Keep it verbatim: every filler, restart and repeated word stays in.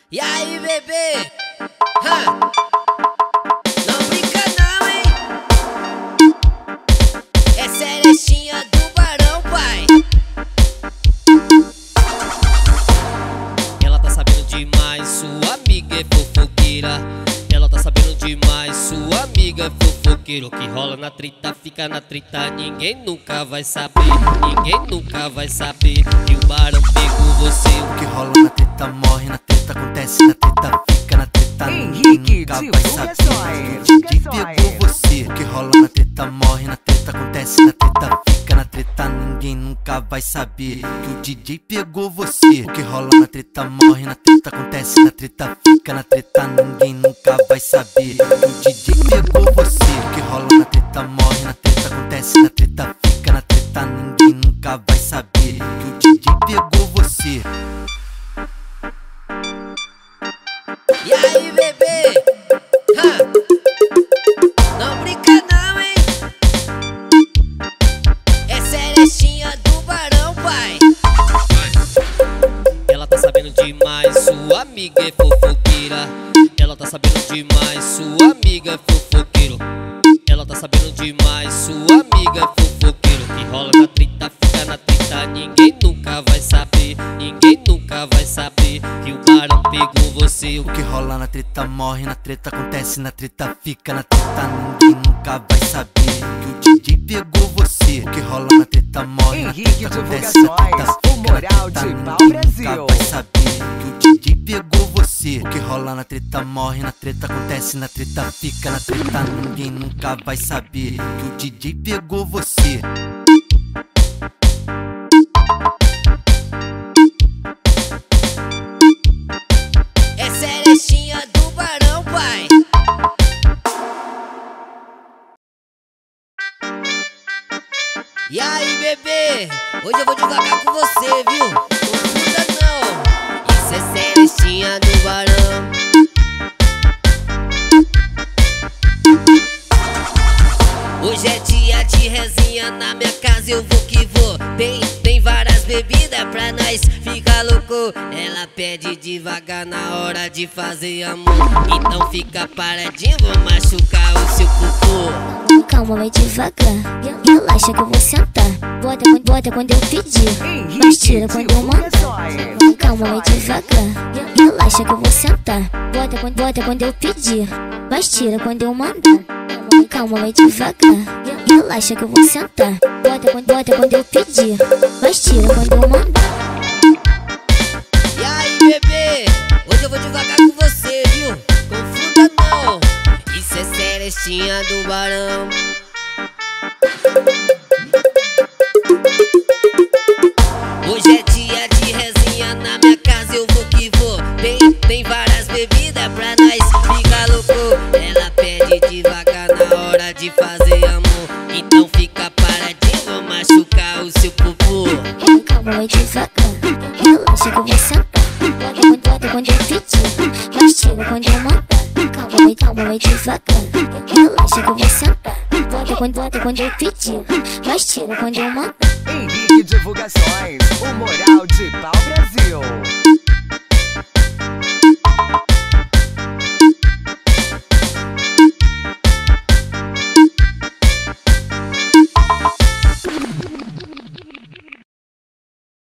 E aí, bebê? Hã? Não brinca não, hein? É Celestinha do Barão, pai. Ela tá sabendo demais, sua amiga é fofoqueira. Ela tá sabendo demais, sua amiga é fofoqueira. O que rola na treta, fica na treta. Ninguém nunca vai saber, ninguém nunca vai saber que o Barão pegou você. O que rola na treta, morre na treta, acontece na treta, fica na treta. Ninguém nunca vai saber que o D J pegou você. O que rola na treta, morre na treta, acontece na treta, fica na treta. Ninguém nunca vai saber que o D J pegou você. O que rola na treta, morre na treta, acontece na treta, fica na treta. Ninguém nunca vai saber que o D J pegou você. O que rola na treta, morre na treta, acontece na treta, fica na treta. Ninguém nunca vai saber que o D J pegou você. E aí, bebê? Hã? Não brinca não, hein? É Celestinha do Barão, pai. Ela tá sabendo demais, sua amiga é fofoqueira. Ela tá sabendo demais, sua amiga é fofoqueiro. Ela tá sabendo demais, sua amiga é fofoqueiro. Que rola na treta, fica na treta. Ninguém nunca vai saber, ninguém nunca vai saber que o Barão pegou você. O que rola na treta, morre na treta, acontece na treta, fica na treta. Ninguém nunca vai saber que o D J pegou você. O que rola na treta, morre na treta, acontece na treta, fica na treta. Ninguém nunca vai saber que o D J pegou você. O que rola na treta, morre na treta, acontece na treta, fica na treta. Ninguém nunca vai saber que o D J pegou você. É Celestinha do Barão, pai. E aí, bebê? Hoje eu vou devagar com você, viu? Confusa não. Isso é Celestinha do Barão. Hoje é dia de resenha, na minha casa eu vou que vou. Tem, tem várias bebidas pra nós ficar louco. Ela pede devagar na hora de fazer amor. Então fica paradinho, vou machucar o seu cocô. Calma, vai devagar, relaxa que eu vou sentar. Bota, bota quando eu pedir, mas tira quando eu mandar. Calma, vai devagar, relaxa que eu vou sentar. Bota, bota quando eu pedir, mas tira quando eu mandar. Calma, vai devagar, relaxa que eu vou sentar. Bota, bota quando eu pedir, mas tira quando eu mandar. E aí, bebê? Hoje eu vou devagar com você, viu? Confunda não. Isso é Celestinha do Barão. Hoje é dia de resenha, na minha casa eu vou que vou. Tem, tem várias bebidas pra nós ficar louco. Ela pede devagar na hora de fazer amor. Então fica paradinho, vou machucar o seu popô. Calma, vai devagar, relaxa que eu vou sentar. Bota, bota quando eu pedir, mas tira quando eu mandar. Calma, vai, calma, vai devagar, relaxa que eu vou sentar. Bota, bota quando eu pedir, mas tira quando eu mandar. Henrique Divulgações, o moral.